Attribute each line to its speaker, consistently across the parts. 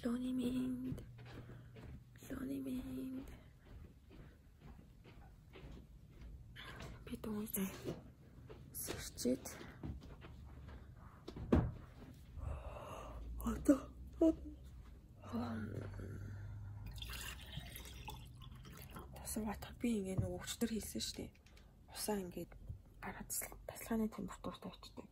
Speaker 1: Lonely Mind. Би дуутай сэрчээд одоо тасват би ингээ нөгөө өчтөр хийсэн шүү дээ. Усаа ингээд гараад тасалгааны температурт авчдаг.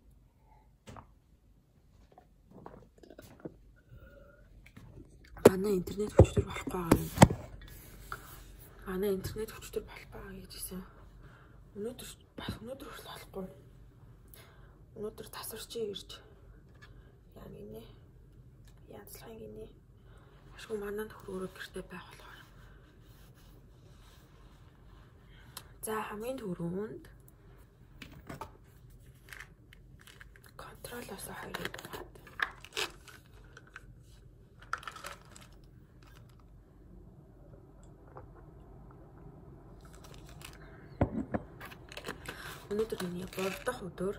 Speaker 1: Манай интернет хүчтэй болохгүй байгаа юм. Манай интернет хүчтэй болохгүй гэж хэлсэн. Өнөөдөр болохгүй. Өнөөдөр тасарч ирж яа гинэ. Янзлах гинэ. Ашгүй манад хөрөөрөө гэртээ байх болохоор. За хамгийн түрүүнд контролоос хоёрыг ухаад. Өнөөдөр миний 3 дахь өдөр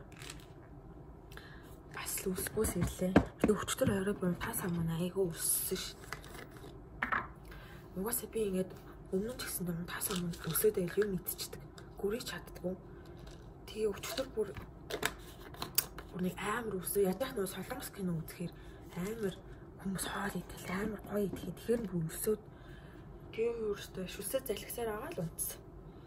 Speaker 1: бас үсгүүс ирлээ. Би өчтөр орой бом тас амна айгүй өссөн ш. Угаасаа би ингээд өмнө ч гэсэн юм тас амна өсөөд байл юм мэдчихдэг. Гүрийч чаддгүй. Тэгээ өчтөр бүр нэг амар өсөө. Ядах нөө солонгос кино үзэхээр амар хүмүүс хоол идэл амар гоё идэхэд тэгэхээр бүр өсөөд тэгээ өөртөө шүсээ залгисаар байгаа л унтсан.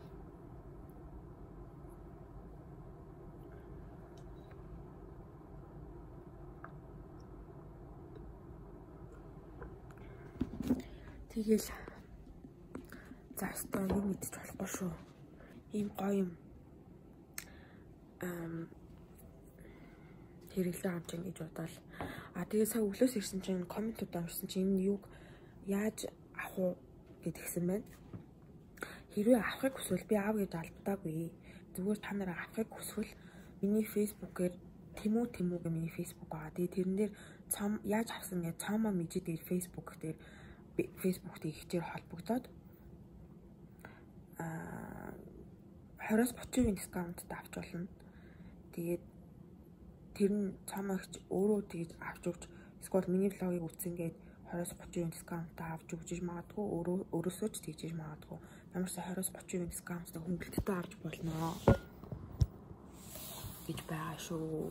Speaker 1: Тэгэл за өстой юм мэдчих болохгүй шүү. Ийм гоё юм. Хэрэглээ авч ингэж бодвол тэгээ сая өглөөс ирсэн чинь комментууд уншсан чинь энэ юуг яаж авах уу гэдгсэн байна. Хэрвээ авахыг хүсвэл би аав гэж алдаагүй. Зүгээр та нараа авахыг хүсвэл миний фэйсбүүкээр Тэмүү гэх миний фэйсбүүк байгаа. Тэгээ тэрэн дээр яаж авсан гэж цаамаа мэжид дээр фэйсбүүк дээр фэйсбүүктэй ихчээр холбогдоод 20-30% дискаунттай авч болно. Тэгээд тэр нь цаамаагч өөрөө тэгж авч өгч эсвэл миний влогийг үзсэнгээд 20-30% дискаунттай авч өгч магадгүй өөрөөсөө ч тэгж магадгүй. Ямар ч 20-30% дискаунттай хөнгөлөлттэй авч болно гэж байгаа шүү.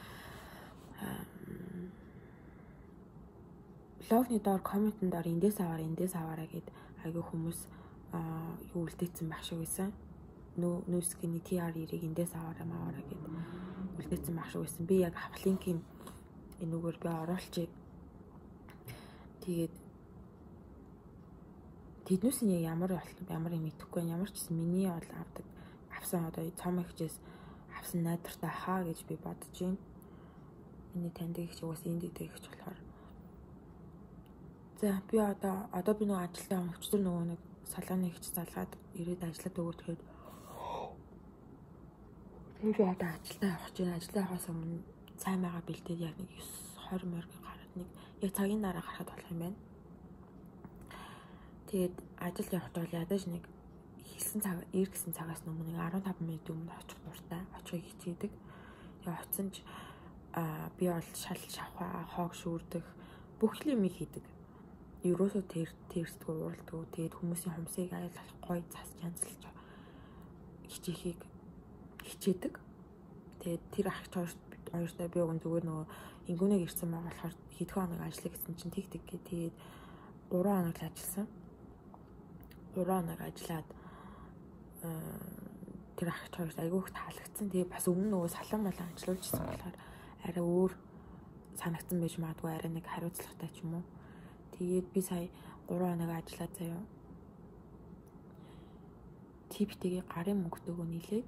Speaker 1: Блогны доор комментэн доор эндээс аваараа гэд айгүй хүмүүс юу үлдээсэн байх шиг байсан. Нүүскний TR-ийг эндээс аваараа гэд үлдээсэн байх шиг байсан. Би яг авах линкийн энүүгээр би оруулчих. Тэгээд тэднээс нь ямар юм мэдэхгүй. Ямар ч гэсэн миний бол авсан одоо цаамаа хичээс авсан найдвартай хаа гэж би бодож байна. Миний таньдаг их уус энд идэх гэж болохоор. За би одоо би нөгөө ажилдаа өчтөр нөгөө нэг салгааны хич залгаад ирээд ажиллаад өгөө тэгээд би одоо ажилдаа явах гэж байна. Ажилдаа явахаас өмнө цай маага бэлдээд яг нэг 9-20 морг гараад нэг яг цагийн дараа гарахад болох юм байна. Тэгээд ажил явахдаа бол ядаж нэг иргэсэн цагаас өмнө 15 минут өмнө очих дуртай. Очихыг хичээдэг. Тэгээд оцсон ч би бол шал шавхаа, хоог шүүрдэх бүх юм хийдэг. Ерөөсөө тэрсдгүй уралдгүй. Тэгээд хүмүүсийн хумсыг айлах гоё зас янзлж хичээхийг хичээдэг. Тэгээд тэр ах хоёртой би уг зүгээр нөгөө ингүүнэг ирсэн байгаа болохоор хэдхэн хоног ажиллая гэсэн чинь тэг гээ. Тэгээд 3 хоног л ажилласан. 3 хоног ажиллаад тэр ах хоёрт айгүйх таалагдсан. Тэгээд бас өмнө нөгөө салан малан ажиллуулжсэн болохоор арай өөр санагдсан байж магадгүй, арай нэг хариуцлагатай ч юм уу. Тэгээд би сая 3 хоног ажиллаад заяа. Типтэйгээ гарын мөнгөтэйгөө нийлээд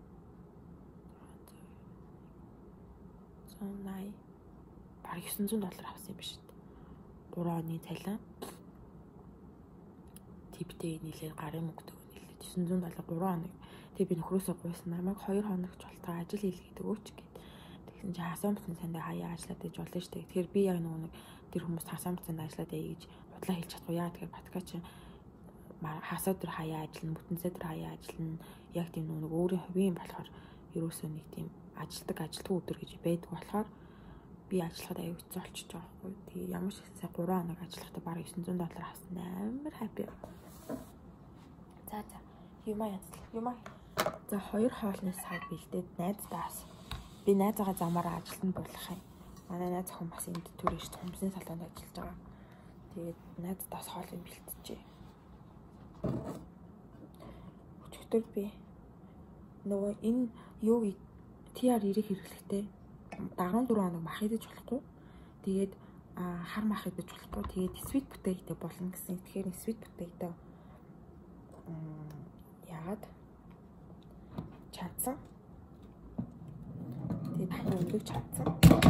Speaker 1: 180 баг $900 авсан юм биш үү? 3 оны цалин. Типтэй нийлээд гарын мөнгөтэйгөө нийлээд $900 3 хоног. Тэгээд би нөхрөөсөө гуйсан. Намайг 2 хоногч болтоо ажил хийлгээд өгөөч гэд. Тэгсэн чинь хасаамтсан сандаа хаяа ажиллаад байж болно шүү дээ. Тэгэхээр би яг нэг тэр хүмүүс хасаамтсан ажиллаад яа гэж худлаа хэлж чадахгүй. Яа тэгэхээр батка чинь хасаа дээр хаяа ажиллана, бүтэнцээ дээр хаяа ажиллана. Яг тийм нэг өөрийн хувийн болохоор ерөөсөө нэг тийм ажилтгүй өдөр гэж байдаг болохоор би би ажиллахад аюу хэцүү болчихж байгаа байхгүй. Тэгээ ямар ч сая 3 хоног ажиллахдаа бараг $900 авсан. Амар хаппи. За юмаа яцлаа. Юмаа. За 2 хоолны сар бэлдээд найздаас би найзаагаа замаараа ажилтанд буулгах юм. Манай найз охин бас энд төрөж хумсны салонд ажиллаж байгаа. Тэгээд найздаас хоолыг бэлтжээ. Өчигдөр би нөгөө энэ юу TR-90 хэрэглэхтэй 14 хоног мах идэж болохгүй. Тэгээд хар мах идэж болохгүй. Тэгээд sweet potato болно гэсэн. Тэгэхээр sweet potato яагаад чадсан. Тэгээд дахин өнгөж чадсан.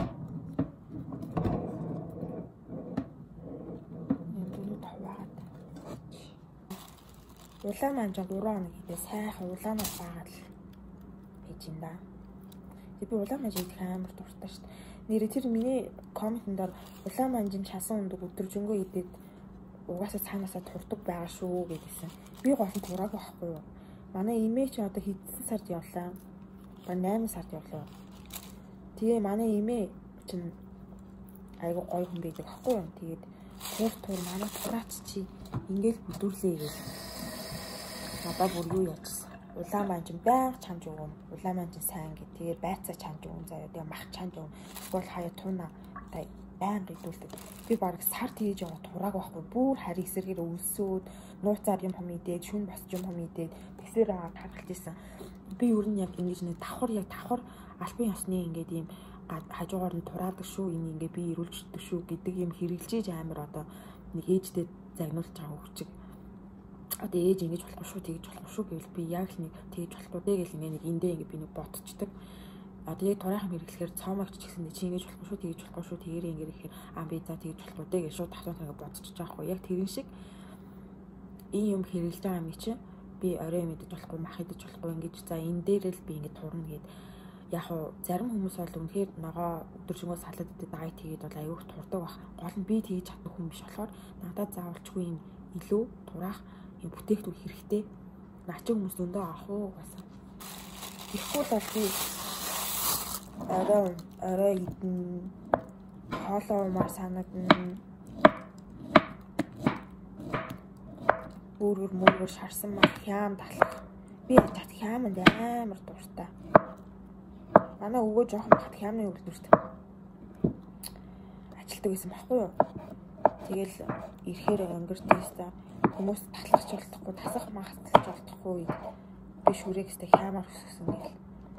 Speaker 1: Улаан манжаа 3 хоног идээ сайхан улаанаар баагаад л байж юм да. Би улаан манж идэх амар дуртай шүү дээ. Нэрээ тэр миний комментэн дээр улаан манжин часан өндөг өдөржингөө идээд угаасаа цаанаасаа турдаг байгаа шүү гэдгийгсэн. Би гол нь турааг байхгүй юу. Манай эмээ чи одоо хэдэн сард явлаа? Ба 8 сард явлаа. Тэгээ манай эмээ чинь айгу гоё хүн байдаг байхгүй юу. Тэгээд тур манай тураач чи ингээл бүдүрлээ гэж. Надад бүр юу яжсан. Улаан манжин байнга чамж өгөн. Улаан манжин сайн гэ. Тэгээ байцаа чамж өгөн заяа. Тэгээ мах чамж өгөн. Эсвэл хаяа туна байнга идүүлдэг. Би баг сар тгийж яваа турааг байхгүй. Бүр хари эсэргээр өлсөөд нууцаар юм хом идээд, шүн босч юм хом идээд тэсэр агаад харгалж исэн. Би ер нь яг ингэж нэг давхар албан ёсны ингээд ийм хажуугаар нь тураадаг шүү. Энэ ингээд би ирүүлждэг шүү гэдэг юм хэрэгжилж амар одоо нэг ээжтэй загнуулж байгаа хөвчг. Одоо ээж ингэж болохгүй шүү, тэгж болохгүй шүү гэвэл би яг л нэг тэгж болохгүй дээ гэл нэг эндээ ингэ би нэг ботчдаг. Одоо яг тураахан хэрэглэхээр цоомогч ч гэсэн чи ингэж болохгүй шүү, тэгж болохгүй шүү, тэгэрээ ингэ ихээр би за тэгж болохгүй дээ гэж шууд татвар ингэ ботчиж байгаа хгүй. Яг тэрэн шиг ийм юм хэрэглэж байгаа юм чи би орой мэдэж болохгүй, мах идэж болохгүй ингэж за энэ дээр л би ингэ турна гэд. Яг уу зарим хүмүүс бол үнэхээр ногоо өдөржингөө салаад идэх дайет хийгээд бол аюух турдаг баг. Гол нь би тэгж чаддаг хүн биш болохоор надад заавалчгүй юм илүү тураах бүтээгдэхүүн хэрэгтэй. Начин хүмүүс зөндөө авах уу гэсэн. Тэгэхгүй бол би орой идэн хоолоо умаар санагдана. Мөргөр шарсан мах хям талах. Би чад хяманд амар дуртай. Манай өвөө жоохон бахад хямны үлдвэрт ажилтдаг гэсэн баггүй юу. Тэгэл ирэхээр өнгөртөөстэй хүмүүс татлахч болтохгүй, тасах магталж болтохгүй. Би шүрээгстэй хямаар өссөн гэл.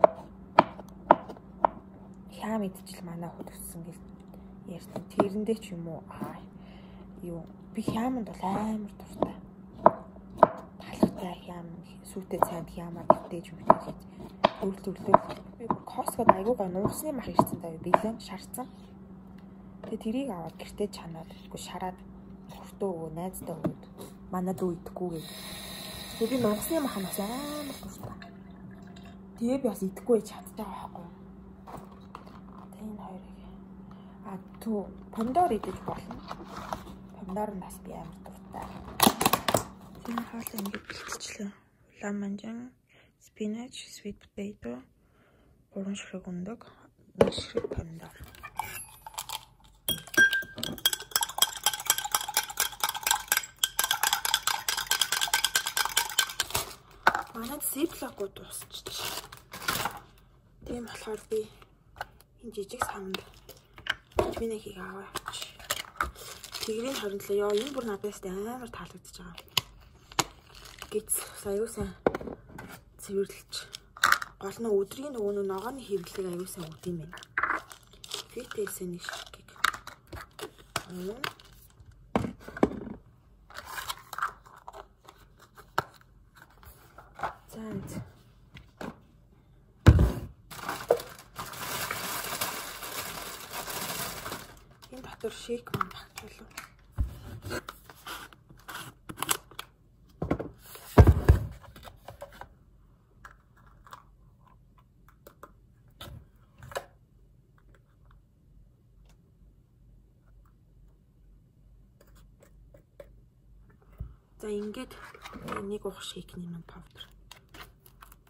Speaker 1: Хям идчихэл манай хот өссөн гэл ярьсан. Тэрэндээ ч юм уу юу би хяманд бол амар дуртай. Талхтай хям, сүйтэй цайнд хямаа гэтээж мэдээж. Өрлөрлөө. Би Costco-д айгуу гоо нуусны мах ирсэн даа биелэн шарцсан. Тэгээ тэрийг аваад гэртээ чанаад үгүй шараад хөртөө өгөө найздаа өгөөд манад уу идэхгүй гээ. Тэгээ би нуусны мах нас амар дуртай. Тэгээ би бас идэхгүй чадчих байгаа байхгүй. Тэгээ энэ хоёрыг помидор идэж болно. Помидор нь бас би амар дуртай. Тийм хоол ингэ бэлтчихлээ. Улаан манжин, spinach, sweet potato, 3 ширхэг өндөг, 1 ширхэг помидор. Манайд зиплокгүй дуусчихлаа. Тийм болохоор би энэ жижиг самд витаминыг аваа. Тэгрийн хоригдлоо ёо энэ бүр надаас амар таалагдчихж байгаа. Гэц аюусан цэвэрлж гол нь өдрийн нөгөө ногооны хэрэглэг аюусан өгд юм байна. Фитээсэн нэг шигэг. Занд. Энэ дотор шейк маань багтуулав. За ингээд нэг ух шейкний маань паудер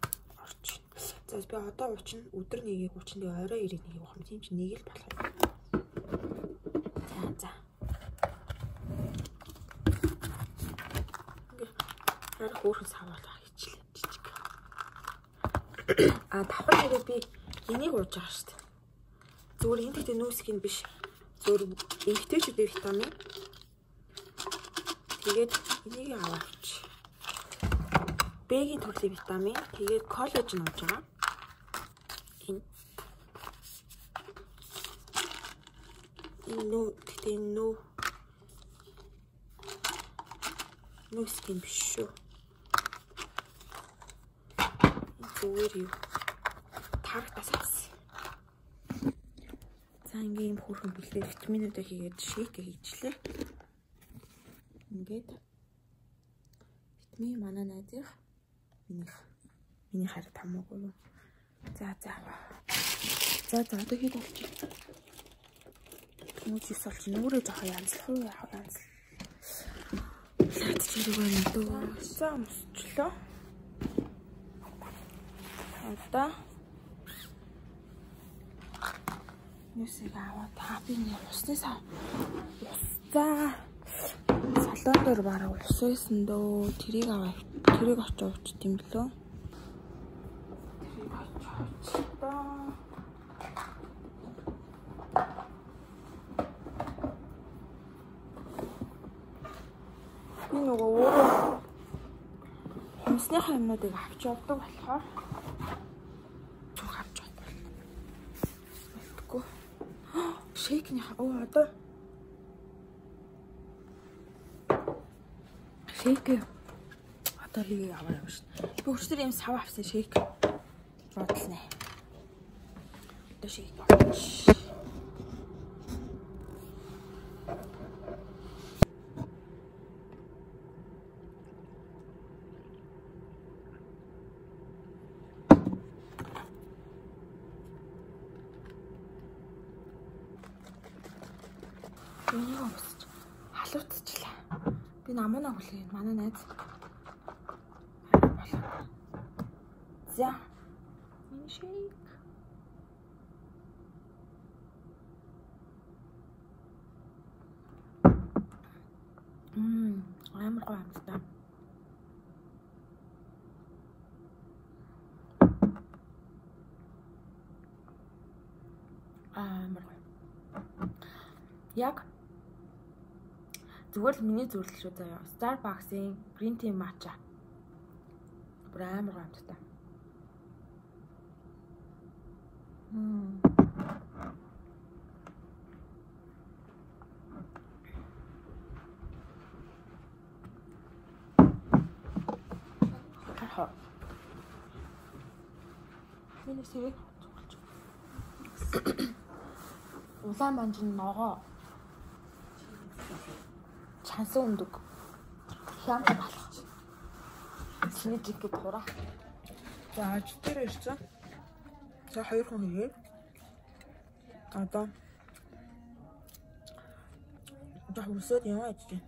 Speaker 1: орчин. За би одоо уучна өдөр нэгийг уучна тэгээ орой ирээд нэгийг уухна тийм чи нэг л болох. Яг хөөрхөн саваад хийчихлээ жижиг. Давхар хэрэг би энийг ууж байгаа шүү дээ. Зүгээр энэ дэхтэй нүүсгэн биш. Зүгээр эмгтээчүүдийн витамин. Тэгээд энийг аваач. Б-ийн төрлийн витамин, тэгээд коллаген ууж байгаа. Энэ нүүсгэн биш шүү. Зүгээр юу. Тарахтаас авсан. За ингээм хөөрхөн бэлээ витаминуудаа хийгээд шейк хийчихлээ. Ингээд витамин манай найзынх миний хараа тамаагүй юу. За одоо хэд болчих. Мөчс олж нүрээ жоох янзлах уу яах янзл. Лад чирэг байна дөө. За мөсчлөө. Одоо нүсийг аваад тапины усны сав. Салон дээр бараг ус байсан дөө. Тэрийг аваа. Тэрийг очиж уучих юм лөө. Тэрийг очиж доо. Би нөгөө өөрөө хумсны хаймнуудыг авч явдаг болохоор зүг авч явахгүй. Мэдгүй. Шейкний одоо шейк одоо хийгээ аваа яваа шүү. Би өчтөр юм сав авсан шейк бодлоо. Одоо шейк авч. Энийг өмсөж халуутчихлаа. Би намуунаа хүлээн манай найз. За. Энэ шейк. Амар гоё амттай. Амар гоё. Яг зүгээр л миний зөвлөл шүү заяа. Starbucks-ийн green tea matcha. Бүр амар гоё амттай. Миний сэрэг улаан манжин ногоо чансан өндөг хямд болох. Чиний жиг пура. За ажтэр ирсэн. За 2 хүн хийгээд одоо өсөд яваа гэж.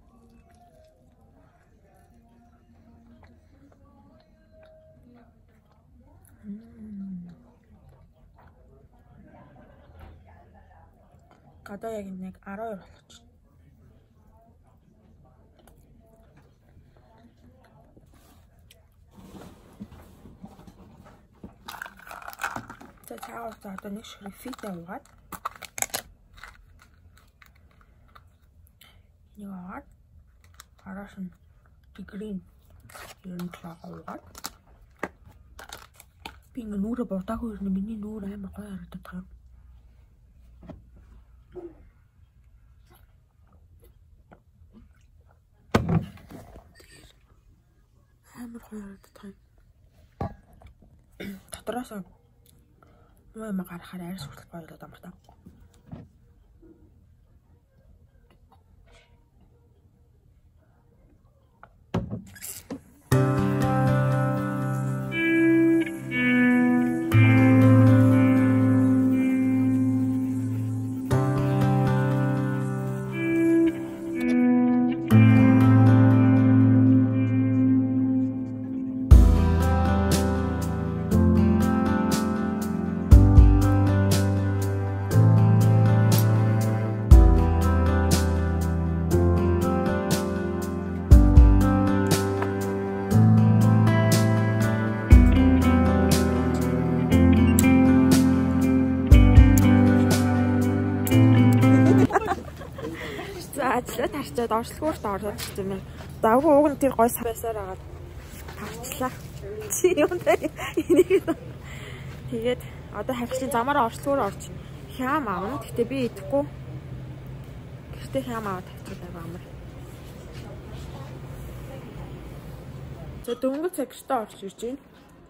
Speaker 1: Одоо яг нэг 12 болчих. За цаавал одоо нэг шиг рефитэй угаад. Яагаад араас нь грин юм клаагаад. Би ингээ нүрэ бодаагүй ирнэ. Миний нүур амар гоё харагдаад байгаа. Амар гоё харагдаад байгаа. Дотроос нөө юм гарахаар арьс хүртэл гоё болоод амартай. ажлаа тарчаад орчлогоорт ороод юм. Завгүй уг нь тэр гой байсаар агаад тарчлаа. Чи юундаа энийг тэгээд одоо харьцсан замаараа орчлогоор орж хям аавна. Гэтэ би идэхгүй. Гэртээ хям аваад тавьчихсан байгаа амар. За дөнгөж цагтаа орж ирж байна.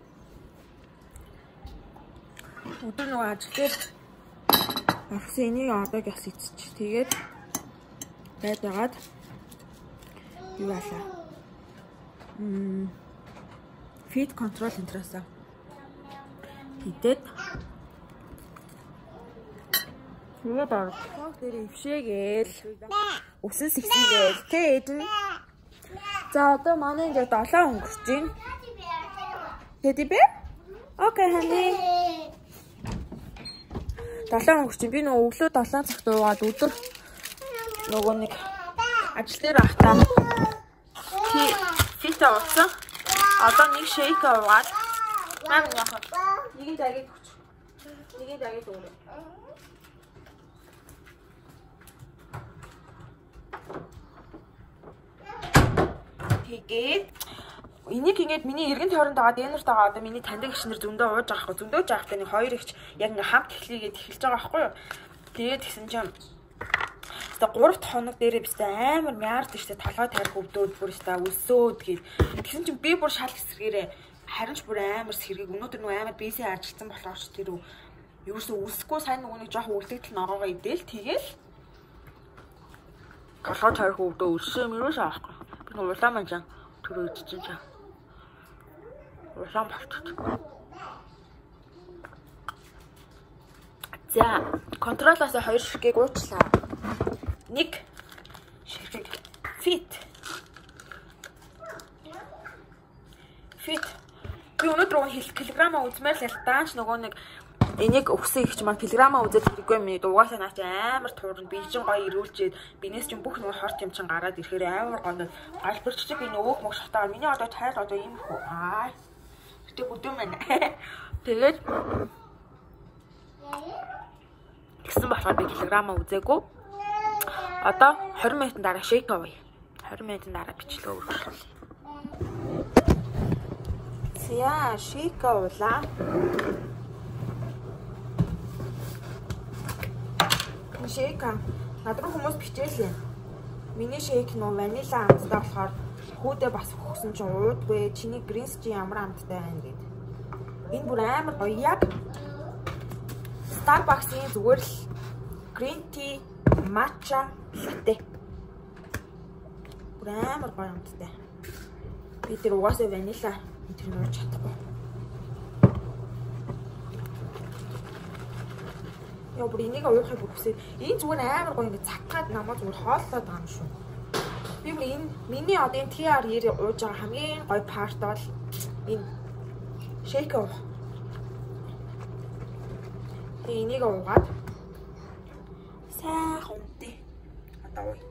Speaker 1: Өдөр нөгөө ажлаар авсан энийг одоо гяс ицчих. Тэгээд байгаад юу болоо. Feed control интересаа хитэд тэгээд орох дээр ившээгээл өсөн сэгсэнгээл тэгээд за одоо манай ингээд 7 өнгөрч байна. Тэди бэ? Окей хани. 7 өнгөрч байна. Би нөгөө өглөө 7 цагт уугаад өдөр нөгөө нэг ажил дээр ахтаа фит авсан. Одоо нэг шейк аваад маань яах вэ? Нэгийг дагиж өгч. Нэгийг дагиж өгөө. Тэгээд энийг ингээд миний эргэн тойронд байгаа дэнерт байгаа одоо миний таньдаг гişнэр зөндөө ууж байгаа хгүй. Зөндөө жаахтай нэг хоёр ихч яг ингээ хамт эхлэгээд эхэлж байгаа байхгүй юу? Тэгээд тэгсэн чинь одоо 3 хоног дээрээ бистэ амар мяард штэ толгой тарих өвдөөд бүр штэ өсөөд гээд тэгсэн чинь би бүр шал эсрэгээрээ харин ч бүр амар сэргийг өнөөдөр нөгөө амар бисээ ажилтсан болохоор ч тэр юусоо үсэхгүй сайн нөгөө нэг жоох үлдэгдэл ногоогоо идээл тэгэл толгой тарих өвдөө өсөө мөрөөш аахгүй. Би нөгөө улаан манжаа тэр үдчихэж чаа. Улаан болчих. За контролоос 2 ширхгийг уучлаа. Нэг ширхэг фит. Би өнөөдөр килограмма үзмээр л даанч нөгөө нэг энийг өгсөн их ч маань килограмма үзэж хэрэггүй минь угаасаа наа чи амар туурна би чинь гоё ирүүлчихэд бинээс чинь бүх нөгөө хорт юм чинь гараад ирэхээр амар гоё галбирч би нөгөөх мөх шатаа миний одоо тайл одоо ийм хөө аа гэтээ бүдүүн байна. Тэгээд гэсэн болохоор би килограмма үзээгүй. Одоо 20 минутын дараа шейк авъя. 20 минутын дараа бичлээ өргөжлөе. За шейк авлаа. Шейк надад хүмүүс бичээлээ. Миний шейк нөө ванила амттай болохоор хүүдээ бас өгсөн чинь уудгүй. Чиний гринс чи ямар амттай байна гэд. Энэ бүр амар гоё яг Starbucks-ийн зүгээр л green tea matcha latte. Бүр амар гоё амттай. Би тэр угаасаа ванила тэр нууж чадахгүй. Яа бүр энийг уухыг хүсээ. Энэ зүгээр амар гоё ингэ цатгаад намаа зүгээр хооллоод байгаа юм шүү. Би бүр энэ миний одоо энэ TR-ээр ууж байгаа хамгийн гоё парт бол энэ шейк уух. Тэгээ энийг уугаад сайхан унтъя. Одоо ууя.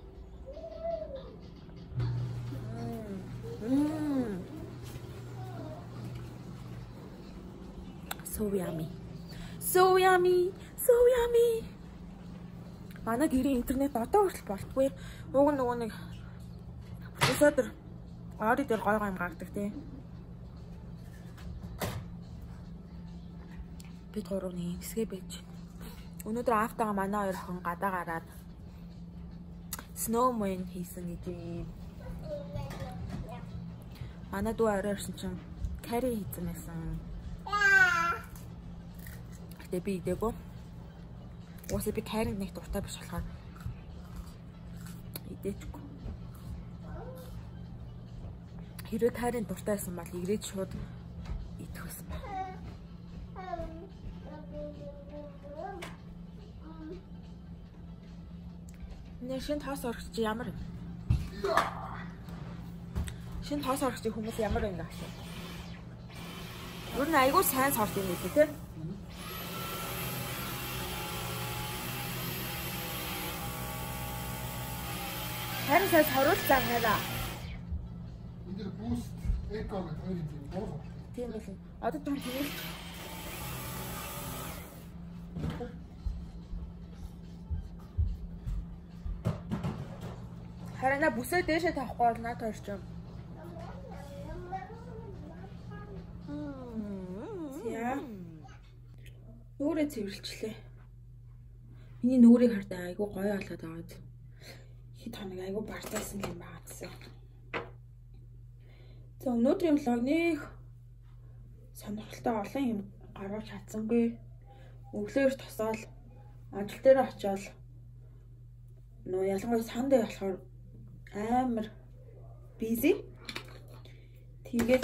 Speaker 1: So yummy. So yummy. So yummy. Манай гэрийн интернет одоо хүртэл болтгүй. Уг нь нөгөө нэг өсөдөр ори дээр гой гой юм гардаг тий. Бид гурвны хэсгээ байж. Өнөөдөр автагаа манай хоёр охин гадаа гараад snowman хийсэн гэж юм. Манай дүү орой ирсэн чинь карри хийсэн байсан. Гэтэ би идээгүй. Уусаа би карри нэг дуртай биш болохоор идээчихгүй. Хэрвээ карри дуртай байсан бол ирээд шууд идэх байсан ба. Шинэ тоос орох чи ямар юм? Шинэ тоос орох чи хүмүүс ямар юм гааш? Юу н айгуу сайн сорт юм үү те? Харин сайн соруулцаа хараа.
Speaker 2: Энд дээр буст эко гэх хоёр юм байна.
Speaker 1: Тийм байх. Одоо түн тийм. Харина бүсээ дээшээ тавихгүй бол наад хоёр ч юм. Яа. Нүрээ цэвэрлчлээ. Миний нүрийг хардаа айгу гоё болоод аваад. Хит хоног айгу бартаасан юм байна гэсэн. За өнөөдрийн влог нэг сонирхолтой олон юм гаргаж чадсангүй. Өглөөр тосоол ажил дээр очиод нөө ялангуяа сандаа болохоор амар busy. Тэгээд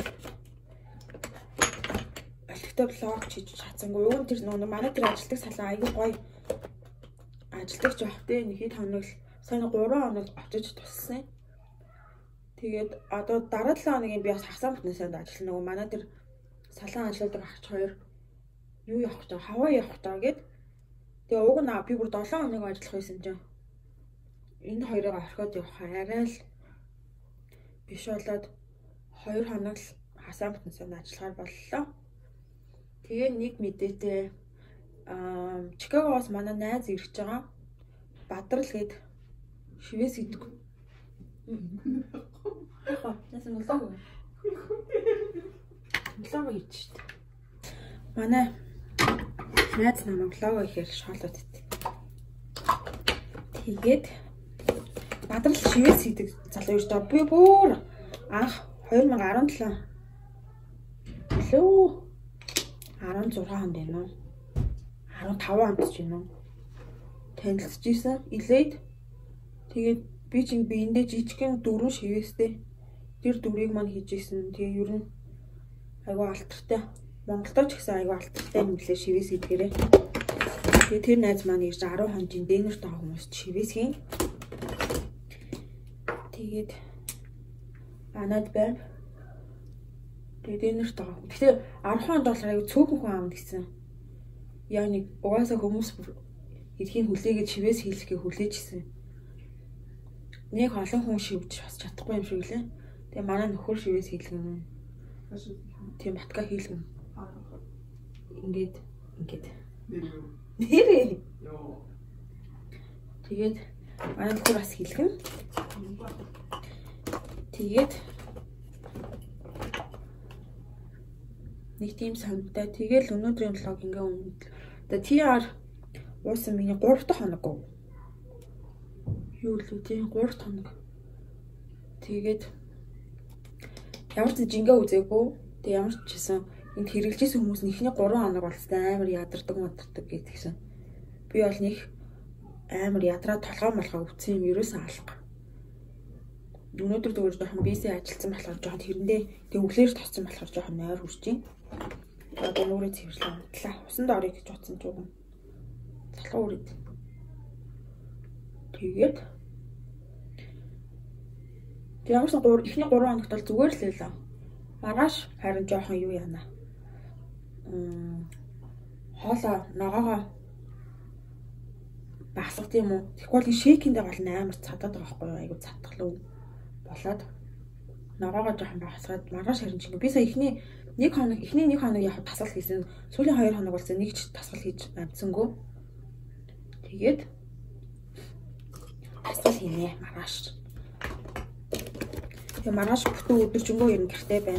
Speaker 1: олигтой влог хийж чадсангүй. Уг нь тэр нөө манай тэр ажилтдаг салаа айгу гоё ажилтдаг жохтой нэг хэд хоног сайн 3 хоног очиж туссан. Тэгээд одоо дараа 7 хоногийн би бас хасаа бүтнээсээ ажиллана. Нөгөө манай тэр салаан ажилладаг агч хоёр юу явах гэж хаваа явах таа гэд. Тэгээ уг нь би бүр 7 хоног ажиллах байсан чинь энэ хоёрыг орхиод явах арай л биш болоод 2 хоног л хасаа бүтнээсээ ажиллахаар боллоо. Тэгээ нэг мэдээтэй Чикагоос манай найз ирж байгаа. Бадрал гээд шивээс идэг. Яха, яасан болоо. Влог хийж штт. Манай найз намайг влог хийхээр шоолоод ит. Тэгээд бадрал шивээс идэг залуу ирж байгаа. Би бүр анх 2017 лөө 16 онд байна уу? 15 онд ч юм уу? Танилцж ийсэн. Илээд тэгээд би чинь биендээ жижигхэн 4 шивээстэй тэр 4-ийг маань хийж ийсэн. Тэгээ ер нь айгу алтартай. Монголдо ч гэсэн айгу алтартай нэлээ шивээс идгээрээ. Тэгээ тэр найз маань ирж 10 хонжийн дэнерт байгаа хүмүүст шивээс хийн. Тэгээд анаад байна. Тэгээд дэнерт байгаа. Гэхдээ 10 хонд болохоор айгу цөөхөн хүн аамд гэсэн. Яа нэг угаасаа хүмүүс эдхийн хүлээгээд шивээс хийлэхээ хүлээж исэн. Нэг олон хүн шивж бас чадахгүй юм шиг лээ. Тэгээ манай нөхөр шивээс хийлгэн. Тийм батга хийлгэн. Ингээд нэрээ. Тэгээд манай нөхөр бас хийлгэн. Тэгээд нэг тийм санагдаа. Тэгээл өнөөдрийн влог ингээ өмнө. Тэгээ TR уусан миний 3 дахь хоног. Юу л үү тийм 3 хоног. Тэгээд ямар ч жингээ үзээгүй. Тэг ямар ч чисэн энд хэрэгжилсэн хүмүүс нь ихний 3 хоног болстой амар ядардаг моддаг гэдгийгсэн. Би бол нэг амар ядраа толгой молгоо өвцөн юм ерөөсөө алга. Өнөөдөр зүгээр жоохон бисээ ажилтсан болохоор жоохон тэрэндээ тэг өглөөр тоссон болохоор жоохон нойр хүрч юм. Одоо нүрээ цэвэрлээ унтлаа. Усанд орё гэж утсан ч үгүй. Залхуу үрээд. Тэгээд ямарсан ихний 3 хоногт бол зүгээр л байлаа. Маргааш харин жоохон юу яана. Хоолоо ногоогоо багсах тийм үү. Тэгвэл шейкиндээ гол амар цадаад байгаа байхгүй юу? Айгу цатгалуу болоод ногоогоо жоохон багсгаад маргааш харин чинь би сая ихний нэг хоног яг тасгал хийсэн. Сүүлийн 2 хоног болсон нэг ч тасгал хийж амжсангүй. Тэгээд тасгал хийнэ маргааш. Тэгээ маргааш бүтэн өдөржингөө юм гэртээ байна.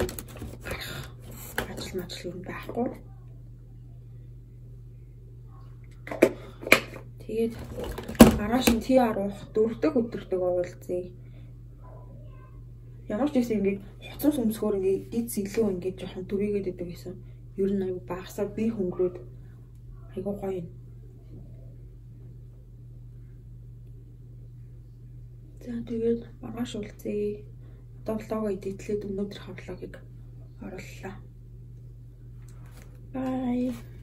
Speaker 1: Ажил юм байхгүй. Тэгээд маргааш нь TR уух 4 дахь өдөртөг уулзъя. Ямар ч гэсэн ингээд хоцрол өмсгөр ингээд дид илүү ингээд жоохон төвийгээд идэг гэсэн. Ер нь аюу багасаа би хөнгөрөөд айгуу гоё юм. За тэгээд маргааш уулзъя. Одоо влогоо эдитлээд өнөөдрийнхөө влогийг орууллаа. Bye.